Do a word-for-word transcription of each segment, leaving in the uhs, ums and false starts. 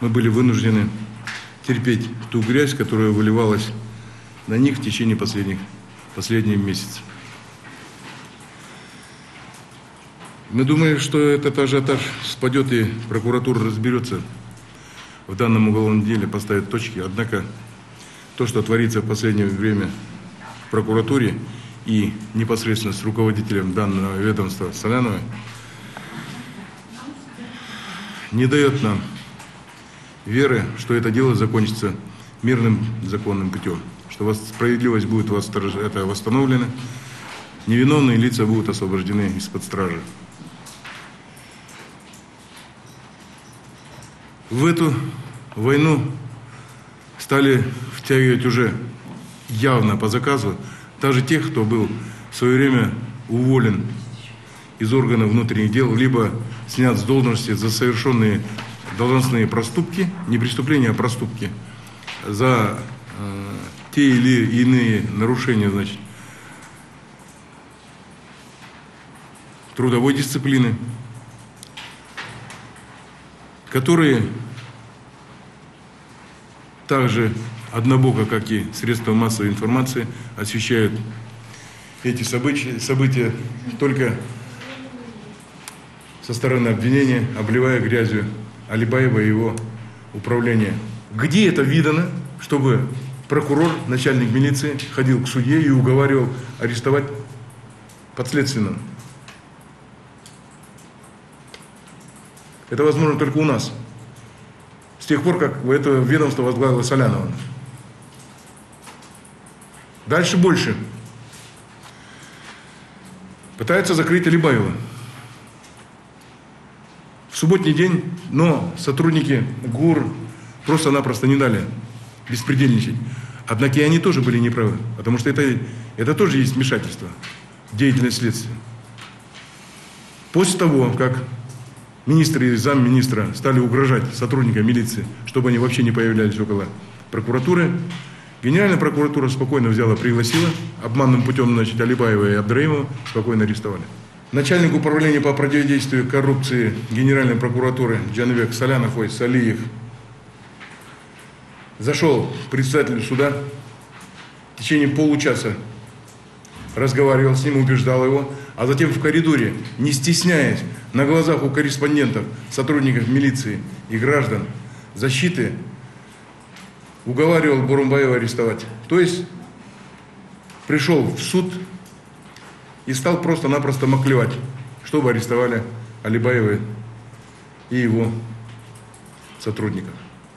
мы были вынуждены терпеть ту грязь, которая выливалась на них в течение последних, последних месяцев. Мы думали, что этот ажиотаж спадет и прокуратура разберется в данном уголовном деле, поставит точки. Однако то, что творится в последнее время в прокуратуре и непосредственно с руководителем данного ведомства Соляновой, не дает нам веры, что это дело закончится мирным законным путем, что справедливость будет восстановлена, невиновные лица будут освобождены из-под стражи. В эту войну стали втягивать уже явно по заказу даже тех, кто был в свое время уволен из органов внутренних дел, либо снят с должности за совершенные должностные проступки, не преступления, а проступки, за э, те или иные нарушения, значит, трудовой дисциплины, которые также однобоко, как и средства массовой информации, освещают эти события, события только со стороны обвинения, обливая грязью Алибаева и его управление. Где это видано, чтобы прокурор, начальник милиции ходил к судье и уговаривал арестовать подследственного? Это возможно только у нас. С тех пор, как это ведомство возглавила Солянова. Дальше больше. Пытаются закрыть Алибаева. В субботний день, но сотрудники ГУР просто-напросто не дали беспредельничать. Однако и они тоже были неправы, потому что это, это тоже есть вмешательство в деятельность следствия. После того, как министр и замминистра стали угрожать сотрудникам милиции, чтобы они вообще не появлялись около прокуратуры, Генеральная прокуратура спокойно взяла, пригласила, обманным путем, значит, Алибаева и Абдраимова спокойно арестовали. Начальник управления по противодействию коррупции Генеральной прокуратуры Джанбек Солянов, ой, Салиев, зашел к председателю суда, в течение получаса разговаривал с ним, убеждал его, а затем в коридоре, не стесняясь, на глазах у корреспондентов, сотрудников милиции и граждан защиты, уговаривал Бурумбаева арестовать. То есть пришел в суд и стал просто-напросто маклевать, чтобы арестовали Алибаева и его сотрудников.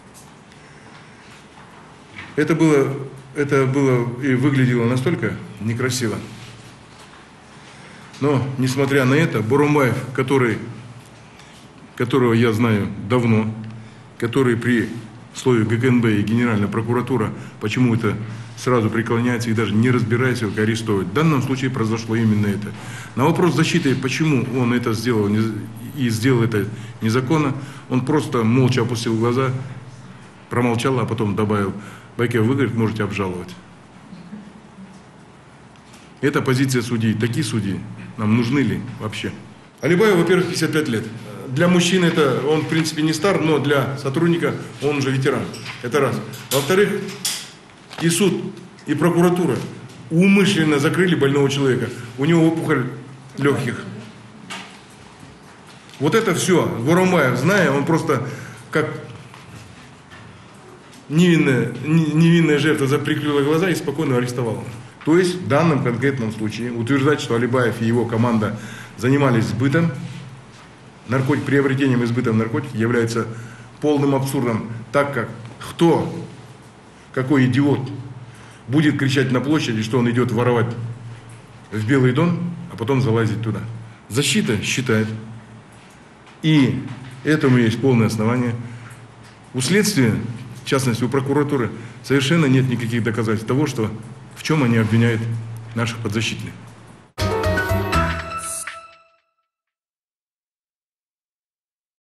Это было, это было и выглядело настолько некрасиво. Но, несмотря на это, Бурумбаев, который, которого я знаю давно, который при слове ГКНБ и Генеральная прокуратура почему-то сразу преклоняется и даже не разбираясь, как арестовывать. В данном случае произошло именно это. На вопрос защиты, почему он это сделал и сделал это незаконно, он просто молча опустил глаза, промолчал, а потом добавил: Байкев, вы, говорит, можете обжаловать. Это позиция судей. Такие судьи нам нужны ли вообще? Алибаев, во-первых, пятьдесят пять лет. Для мужчины это, он в принципе не стар, но для сотрудника он уже ветеран. Это раз. Во-вторых, и суд, и прокуратура умышленно закрыли больного человека. У него опухоль легких. Вот это все. Бурумбаев, зная, он просто как невинная, невинная жертва заприкрыла глаза и спокойно арестовал. То есть в данном конкретном случае утверждать, что Алибаев и его команда занимались сбытом, наркотик, приобретением и сбытом наркотиков, является полным абсурдом, так как кто, какой идиот будет кричать на площади, что он идет воровать в Белый дом, а потом залазить туда. Защита считает, и этому есть полное основание, у следствия, в частности у прокуратуры, совершенно нет никаких доказательств того, что в чем они обвиняют наших подзащитных.